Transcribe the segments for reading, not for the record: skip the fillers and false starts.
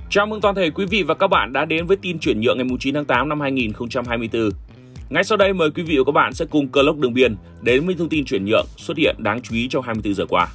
Chào mừng toàn thể quý vị và các bạn đã đến với tin chuyển nhượng ngày 9 tháng 8 năm 2024. Ngay sau đây mời quý vị và các bạn sẽ cùng Clock Đường Biên đến với thông tin chuyển nhượng xuất hiện đáng chú ý trong 24 giờ qua.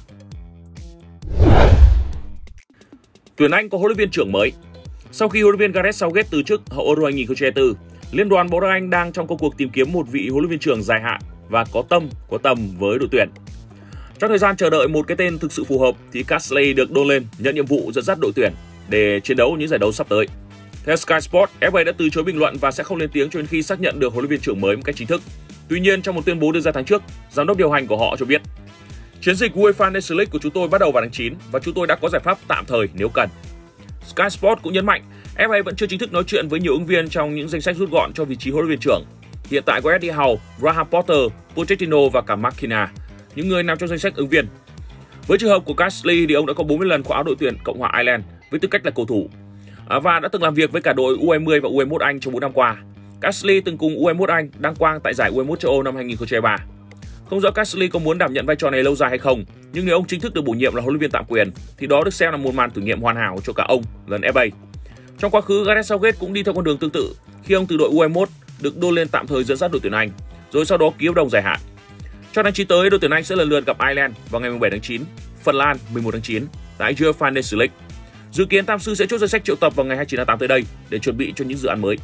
Tuyển Anh có huấn luyện viên trưởng mới. Sau khi huấn luyện viên Gareth Southgate từ chức hậu Euro 2024, Liên đoàn bóng đá Anh đang trong công cuộc tìm kiếm một vị huấn luyện viên trưởng dài hạn và có tầm với đội tuyển. Trong thời gian chờ đợi một cái tên thực sự phù hợp thì Castley được đôn lên nhận nhiệm vụ dẫn dắt đội tuyển để chiến đấu những giải đấu sắp tới. Theo Sky Sports, FA đã từ chối bình luận và sẽ không lên tiếng cho đến khi xác nhận được huấn luyện viên trưởng mới một cách chính thức. Tuy nhiên, trong một tuyên bố đưa ra tháng trước, giám đốc điều hành của họ cho biết: chiến dịch UEFA Nations League của chúng tôi bắt đầu vào tháng 9 và chúng tôi đã có giải pháp tạm thời nếu cần. Sky Sports cũng nhấn mạnh FA vẫn chưa chính thức nói chuyện với nhiều ứng viên trong những danh sách rút gọn cho vị trí huấn luyện viên trưởng. Hiện tại có Eddie Howe, Graham Potter, Pochettino và cả McKenna, những người nằm trong danh sách ứng viên. Với trường hợp của Castley thì ông đã có 40 lần khoác áo đội tuyển Cộng hòa Ireland với tư cách là cầu thủ và đã từng làm việc với cả đội U20 và U21 Anh trong 4 năm qua. Castley từng cùng U21 Anh đăng quang tại giải U21 châu Âu năm 2023. Không rõ Castley có muốn đảm nhận vai trò này lâu dài hay không, nhưng nếu ông chính thức được bổ nhiệm là huấn luyện viên tạm quyền thì đó được xem là một màn thử nghiệm hoàn hảo cho cả ông lẫn FA. Trong quá khứ, Gareth Southgate cũng đi theo con đường tương tự khi ông từ đội U21 được đôn lên tạm thời dẫn dắt đội tuyển Anh, rồi sau đó ký hợp đồng dài hạn. Trong tháng 9 tới, đội tuyển Anh sẽ lần lượt gặp Ireland vào ngày 7 tháng 9, Phần Lan 11 tháng 9 tại UEFA Nations League. Dự kiến Tam Sư sẽ chốt danh sách triệu tập vào ngày 29 tháng 8 tới đây để chuẩn bị cho những dự án mới.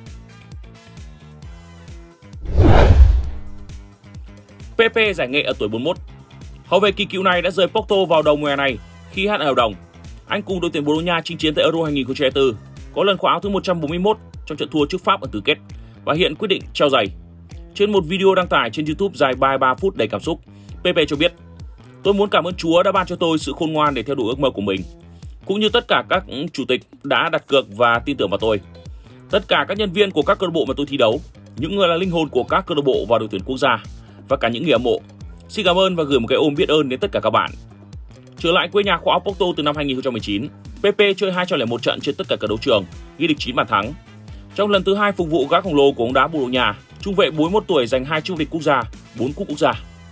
Pepe giải nghệ ở tuổi 41. Hậu vệ kỳ cựu này đã rời Porto vào đầu mùa này khi hết hợp đồng. Anh cùng đội tuyển Bồ Đào Nha chinh chiến tại Euro 2024, có lần khoác áo thứ 141 trong trận thua trước Pháp ở tứ kết và hiện quyết định treo giày. Trên một video đăng tải trên YouTube dài 33 phút đầy cảm xúc, Pepe cho biết: "Tôi muốn cảm ơn Chúa đã ban cho tôi sự khôn ngoan để theo đuổi ước mơ của mình, cũng như tất cả các chủ tịch đã đặt cược và tin tưởng vào tôi. Tất cả các nhân viên của các câu lạc bộ mà tôi thi đấu, những người là linh hồn của các câu lạc bộ và đội tuyển quốc gia và cả những người hâm mộ. Xin cảm ơn và gửi một cái ôm biết ơn đến tất cả các bạn." Trở lại quê nhà khoác áo Porto từ năm 2019, Pepe chơi 201 trận trên tất cả các đấu trường, ghi được 9 bàn thắng. Trong lần thứ 2 phục vụ gã khổng lồ của bóng đá Bồ Đào Nha, trung vệ 41 tuổi giành 2 chức vô địch quốc gia, 4 cúp quốc gia.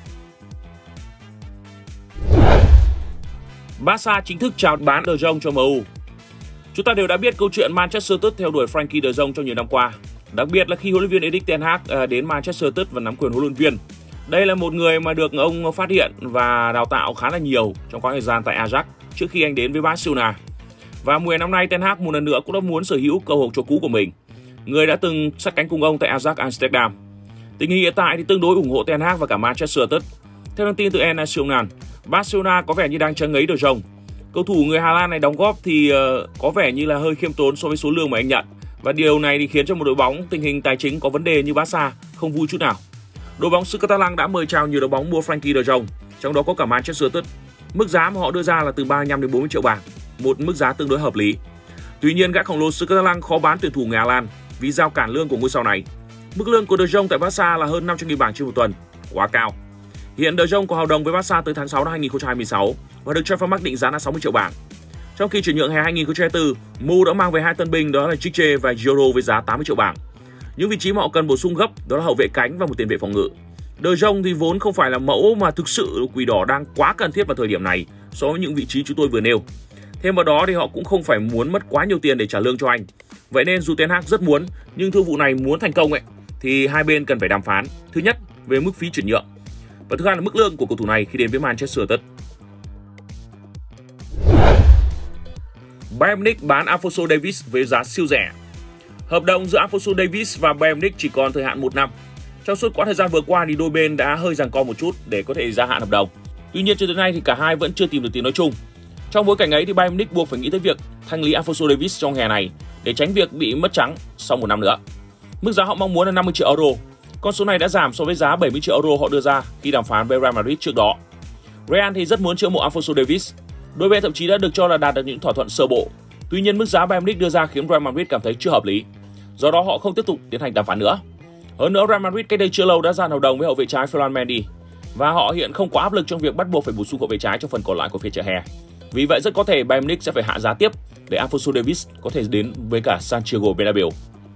Barca chính thức chào bán De Jong cho MU. Chúng ta đều đã biết câu chuyện Manchester United theo đuổi Frankie De Jong trong nhiều năm qua, đặc biệt là khi huấn luyện viên Erik ten Hag đến Manchester United và nắm quyền huấn luyện viên. Đây là một người mà được ông phát hiện và đào tạo khá là nhiều trong quãng thời gian tại Ajax trước khi anh đến với Barcelona. Và mùa năm nay, Ten Hag một lần nữa cũng đã muốn sở hữu cơ hội cho cũ của mình, người đã từng sát cánh cùng ông tại Ajax Amsterdam. Tình hình hiện tại thì tương đối ủng hộ Ten Hag và cả Manchester United. Theo thông tin từ El Nacional, Barcelona có vẻ như đang trấn ngấy De Jong. Cầu thủ người Hà Lan này đóng góp thì có vẻ như là hơi khiêm tốn so với số lương mà anh nhận, và điều này thì khiến cho một đội bóng tình hình tài chính có vấn đề như Barca không vui chút nào. Đội bóng xứ Catalan đã mời chào nhiều đội bóng mua Frankie De Jong, trong đó có cả Manchester United. Mức giá mà họ đưa ra là từ 35 đến 40 triệu bảng, một mức giá tương đối hợp lý. Tuy nhiên, gã khổng lồ xứ Catalan khó bán tuyển thủ người Hà Lan vì rào cản lương của ngôi sao này. Mức lương của De Jong tại Barca là hơn 500.000 bảng trên một tuần, quá cao. Hiện De Jong có hợp đồng với Barca tới tháng 6 năm 2026 và được Transfermarkt định giá là 60 triệu bảng. Trong khi chuyển nhượng hè 2024, MU đã mang về 2 tân binh, đó là Chiche và Giroud với giá 80 triệu bảng. Những vị trí mà họ cần bổ sung gấp đó là hậu vệ cánh và một tiền vệ phòng ngự. De Jong thì vốn không phải là mẫu mà thực sự Quỷ Đỏ đang quá cần thiết vào thời điểm này so với những vị trí chúng tôi vừa nêu. Thêm vào đó thì họ cũng không phải muốn mất quá nhiều tiền để trả lương cho anh. Vậy nên dù Ten Hag rất muốn, nhưng thương vụ này muốn thành công thì hai bên cần phải đàm phán. Thứ nhất, về mức phí chuyển nhượng, và thứ hai là mức lương của cầu thủ này khi đến với Manchester United. Bayern Munich bán Alphonso Davies với giá siêu rẻ. Hợp đồng giữa Alphonso Davies và Bayern Munich chỉ còn thời hạn 1 năm. Trong suốt quãng thời gian vừa qua thì đôi bên đã hơi giằng co một chút để có thể gia hạn hợp đồng. Tuy nhiên cho đến nay thì cả hai vẫn chưa tìm được tiếng nói chung. Trong bối cảnh ấy thì Bayern Munich buộc phải nghĩ tới việc thanh lý Alphonso Davies trong hè này để tránh việc bị mất trắng sau 1 năm nữa. Mức giá họ mong muốn là 50 triệu euro. Con số này đã giảm so với giá 70 triệu euro họ đưa ra khi đàm phán với Real Madrid trước đó. Real thì rất muốn chiêu mộ Alphonso Davies. Đôi bên thậm chí đã được cho là đạt được những thỏa thuận sơ bộ. Tuy nhiên mức giá Bayern Munich đưa ra khiến Real Madrid cảm thấy chưa hợp lý. Do đó họ không tiếp tục tiến hành đàm phán nữa. Hơn nữa, Real Madrid cách đây chưa lâu đã dàn hợp đồng với hậu vệ trái Ferland Mendy và họ hiện không có áp lực trong việc bắt buộc phải bổ sung hậu vệ trái trong phần còn lại của phiên chợ hè. Vì vậy rất có thể Bayern Munich sẽ phải hạ giá tiếp để Alphonso Davies có thể đến với cả Santiago Bernabeu.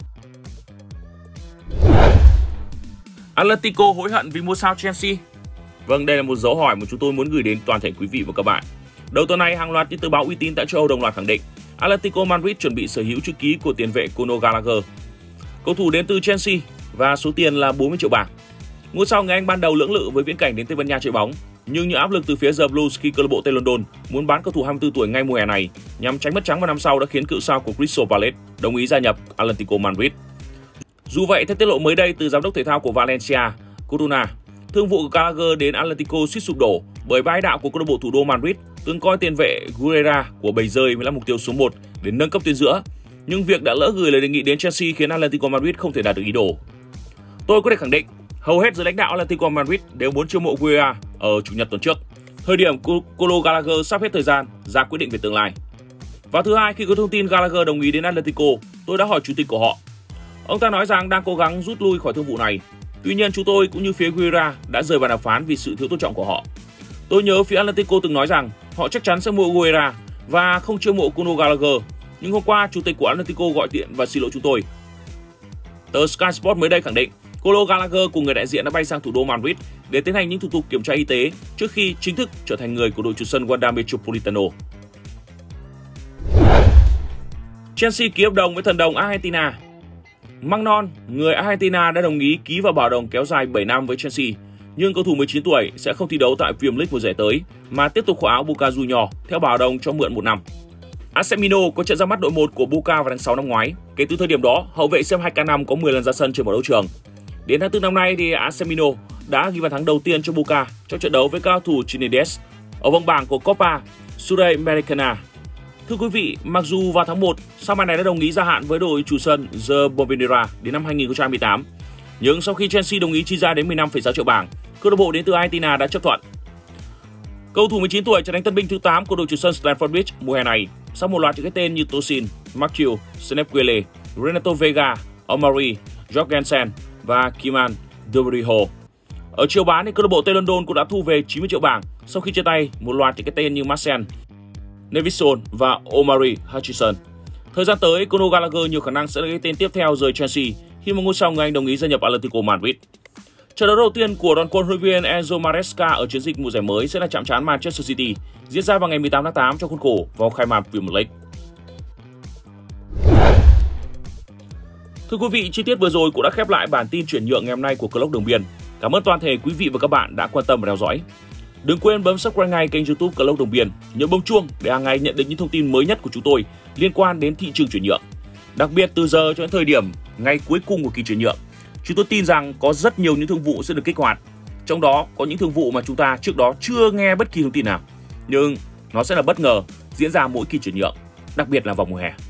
Atletico hối hận vì mua sao Chelsea. Vâng, đây là một dấu hỏi mà chúng tôi muốn gửi đến toàn thể quý vị và các bạn. Đầu tuần này, hàng loạt những tờ báo uy tín tại châu Âu đồng loạt khẳng định Atletico Madrid chuẩn bị sở hữu chữ ký của tiền vệ Conor Gallagher. Cầu thủ đến từ Chelsea và số tiền là 40 triệu bảng. Ngôi sao người Anh ban đầu lưỡng lự với viễn cảnh đến Tây Ban Nha chơi bóng, nhưng những áp lực từ phía The Blues khi câu lạc bộ Tây London muốn bán cầu thủ 24 tuổi ngay mùa hè này nhằm tránh mất trắng vào năm sau đã khiến cựu sao của Crystal Palace đồng ý gia nhập Atletico Madrid. Dù vậy, theo tiết lộ mới đây từ giám đốc thể thao của Valencia, Corona, thương vụ của Gallagher đến Atletico suýt sụp đổ bởi vai đạo của câu lạc bộ thủ đô Madrid từng coi tiền vệ Guerra của bầy rơi mới là mục tiêu số 1 để nâng cấp tuyến giữa, nhưng việc đã lỡ gửi lời đề nghị đến Chelsea khiến Atletico Madrid không thể đạt được ý đồ. Tôi có thể khẳng định, hầu hết giới lãnh đạo Atletico Madrid đều muốn chiêu mộ Guerra ở chủ nhật tuần trước, thời điểm Conor Gallagher sắp hết thời gian ra quyết định về tương lai. Vào thứ Hai, khi có thông tin Gallagher đồng ý đến Atletico, tôi đã hỏi chủ tịch của họ. Ông ta nói rằng đang cố gắng rút lui khỏi thương vụ này. Tuy nhiên, chúng tôi cũng như phía Guerra đã rời bàn đàm phán vì sự thiếu tôn trọng của họ. Tôi nhớ phía Atletico từng nói rằng họ chắc chắn sẽ mua Guerra và không chiêu mộ Conor Gallagher. Nhưng hôm qua, chủ tịch của Atletico gọi điện và xin lỗi chúng tôi. Tờ Sky Sport mới đây khẳng định Conor Gallagher cùng người đại diện đã bay sang thủ đô Madrid để tiến hành những thủ tục kiểm tra y tế trước khi chính thức trở thành người của đội chủ sân Wanda Metropolitano. Chelsea ký hợp đồng với thần đồng Argentina. Măng non, người Argentina đã đồng ý ký vào hợp đồng kéo dài 7 năm với Chelsea, nhưng cầu thủ 19 tuổi sẽ không thi đấu tại Premier League mùa giải tới mà tiếp tục khoác áo Boca Juniors theo hợp đồng cho mượn 1 năm. Anselmino có trận ra mắt đội 1 của Boca vào tháng 6 năm ngoái. Kể từ thời điểm đó, hậu vệ CM2K5 có 10 lần ra sân trên một đấu trường. Đến tháng 4 năm nay thì Anselmino đã ghi bàn thắng đầu tiên cho Boca trong trận đấu với cao thủ Chinese ở vòng bảng của Copa Sudamericana. Thưa quý vị, mặc dù vào tháng 1, sao mai này đã đồng ý gia hạn với đội chủ sân The Bombonera đến năm 2028, nhưng sau khi Chelsea đồng ý chi ra đến 15,6 triệu bảng, câu lạc bộ đến từ Argentina đã chấp thuận. Cầu thủ 19 tuổi trở thành tân binh thứ 8 của đội chủ sân Stamford Bridge mùa hè này sau một loạt những cái tên như Tosin, Marquinhos, Snepquele, Renato Vega, Omari, Jorgensen và Kiman Dubryho. Ở chiều bán thì câu lạc bộ Tây London cũng đã thu về 90 triệu bảng sau khi chia tay một loạt những cái tên như Marcel Nevison và Omari Hutchinson. Thời gian tới, Conor Gallagher nhiều khả năng sẽ là cái tên tiếp theo rời Chelsea khi mà ngôi sao người Anh đồng ý gia nhập Atletico Madrid. Trận đấu đầu tiên của đoàn quân huấn luyện viên Enzo Maresca ở chiến dịch mùa giải mới sẽ là chạm trán Manchester City, diễn ra vào ngày 18 tháng 8 trong khuôn khổ vòng khai mạc Premier League. Thưa quý vị, chi tiết vừa rồi cũng đã khép lại bản tin chuyển nhượng ngày hôm nay của Clock Đường Biên. Cảm ơn toàn thể quý vị và các bạn đã quan tâm và theo dõi. Đừng quên bấm subscribe ngay kênh YouTube Clock Đường Biên, nhớ bấm chuông để hàng ngày nhận được những thông tin mới nhất của chúng tôi liên quan đến thị trường chuyển nhượng. Đặc biệt từ giờ cho đến thời điểm ngày cuối cùng của kỳ chuyển nhượng, chúng tôi tin rằng có rất nhiều những thương vụ sẽ được kích hoạt. Trong đó có những thương vụ mà chúng ta trước đó chưa nghe bất kỳ thông tin nào, nhưng nó sẽ là bất ngờ diễn ra mỗi kỳ chuyển nhượng, đặc biệt là vào mùa hè.